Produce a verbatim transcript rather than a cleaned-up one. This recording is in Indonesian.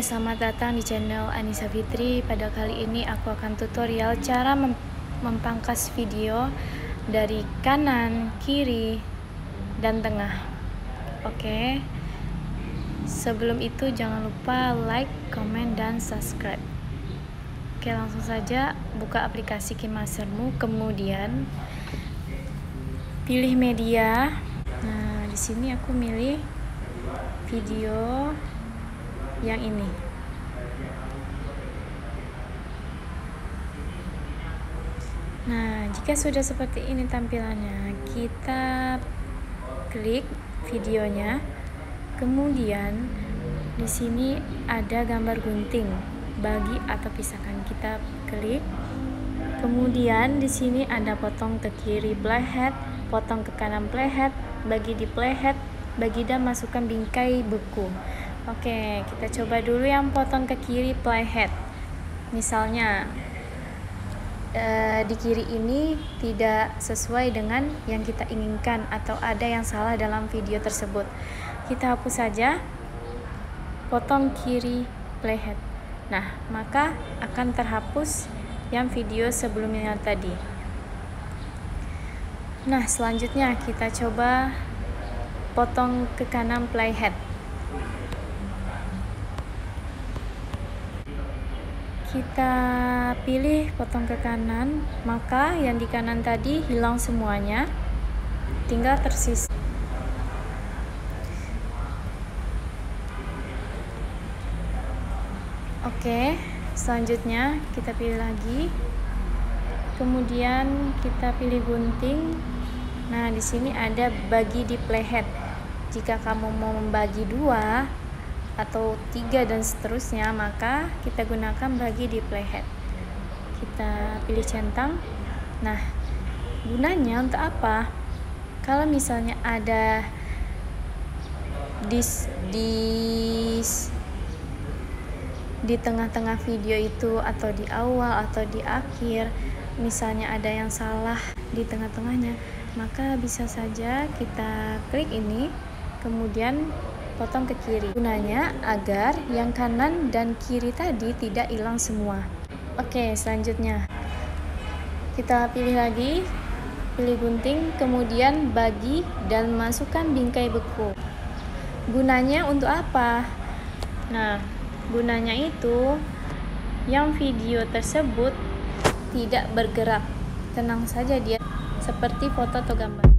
selamat datang di channel Anissa Fitri. Pada kali ini aku akan tutorial cara mem mempangkas video dari kanan, kiri, dan tengah. Oke. Sebelum itu jangan lupa like, komen, dan subscribe. Oke, langsung saja buka aplikasi KineMastermu, kemudian pilih media. Nah, di sini aku milih video yang ini. Nah, jika sudah seperti ini tampilannya, kita klik videonya. Kemudian di sini ada gambar gunting, bagi atau pisahkan. Kita klik. Kemudian di sini ada potong ke kiri playhead, potong ke kanan playhead, bagi di playhead, bagi dan masukkan bingkai beku. Oke, kita coba dulu yang potong ke kiri playhead. Misalnya eh, di kiri ini tidak sesuai dengan yang kita inginkan atau ada yang salah dalam video tersebut. Kita hapus saja potong kiri playhead. Nah, maka akan terhapus yang video sebelumnya tadi. Nah, selanjutnya kita coba potong ke kanan playhead. Kita pilih potong ke kanan, maka yang di kanan tadi hilang semuanya, tinggal tersisa. Oke, selanjutnya kita pilih lagi, kemudian kita pilih gunting. Nah, di sini ada bagi di playhead. Jika kamu mau membagi dua atau tiga dan seterusnya, maka kita gunakan bagi di playhead. Kita pilih centang. Nah, gunanya untuk apa? Kalau misalnya ada dis dis di tengah-tengah video itu, atau di awal atau di akhir, misalnya ada yang salah di tengah-tengahnya, maka bisa saja kita klik ini, kemudian potong ke kiri. Gunanya agar yang kanan dan kiri tadi tidak hilang semua. Oke, selanjutnya kita pilih lagi, pilih gunting, kemudian bagi dan masukkan bingkai beku. Gunanya untuk apa? Nah, gunanya itu yang video tersebut tidak bergerak, tenang saja dia seperti foto atau gambar.